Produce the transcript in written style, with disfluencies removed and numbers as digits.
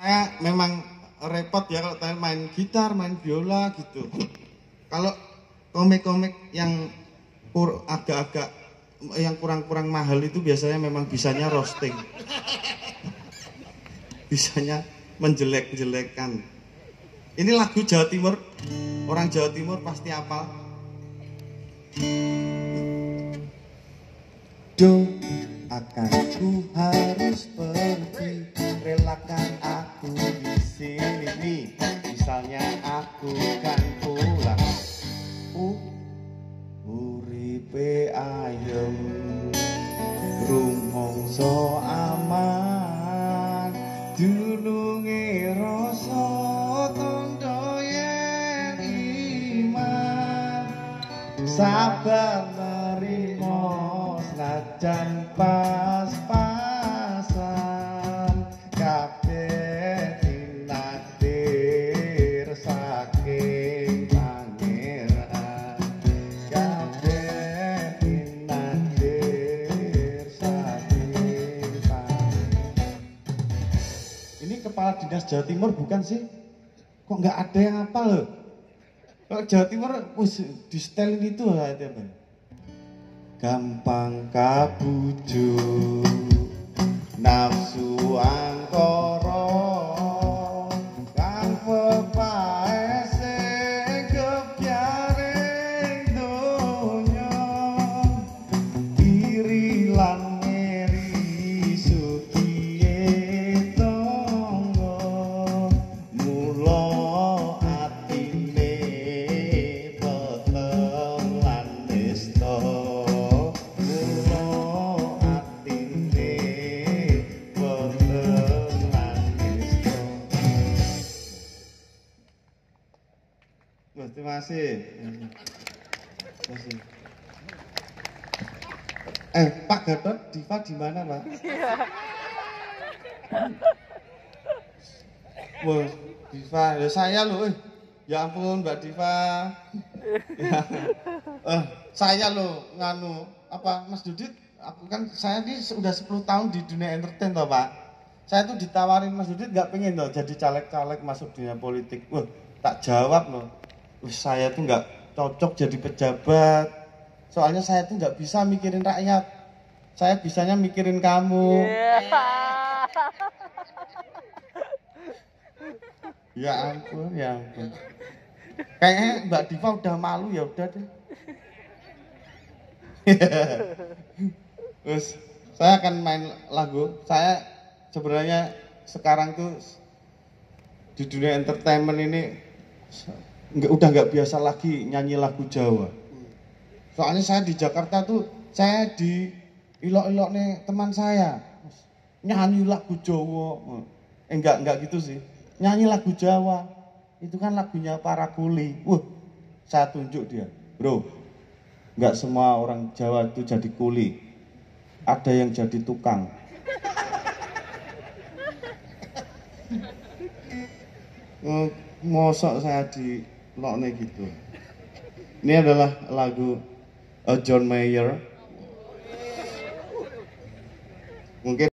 Saya memang repot ya kalau saya main gitar, main biola gitu. Kalau komik-komik yang agak-agak yang kurang-kurang mahal itu biasanya memang bisanya roasting. Bisanya menjelek-jelekkan. Ini lagu Jawa Timur. Orang Jawa Timur pasti hafal. Do akan ku harus pergi, relakan aku di sini nih. Misalnya aku kan pulang, uripe ayem, rumangsa aman, dununge rasa tandha yen iman, sabar nerimo senajan pas-pasan, kabeh tinakdir saking pangeran, kabeh tinakdir saking pangeran. Ini kepala dinas Jawa Timur bukan sih? Kok nggak ada yang hafal loh? Kalau Jawa Timur di setelin itu aja Bang. Gampang kabujuk nafsu angkara kang pepae sing kebyaring donya, iri lan ngeri sugiye tangga, mula atine peteng lan nista. Terima kasih. Pak Gatot, Diva di mana, Pak? Wah, Diva, ya saya loh. Ya ampun, Mbak Diva. Ya. Saya loh, nganu apa, Mas Dudit? Aku kan saya ini sudah 10 tahun di dunia entertain toh, Pak. Saya tuh ditawarin Mas Dudit nggak pengen loh jadi caleg-caleg masuk dunia politik. Wah, tak jawab loh. Saya tuh nggak cocok jadi pejabat. Soalnya saya tuh nggak bisa mikirin rakyat. Saya bisanya mikirin kamu. Ya ampun, ya ampun. Kayaknya Mbak Diva udah malu ya udah deh. Terus saya akan main lagu. Saya sebenarnya sekarang tuh di dunia entertainment ini udah nggak biasa lagi nyanyi lagu Jawa. Soalnya saya di Jakarta tuh saya di ilok-ilok nih teman saya nyanyi lagu Jawa. Enggak gitu sih. Nyanyi lagu Jawa. Itu kan lagunya para kuli. Saya tunjuk dia. Bro, nggak semua orang Jawa itu jadi kuli. Ada yang jadi tukang. Mosok saya di lokne gitu. Ini adalah lagu John Mayer. Mungkin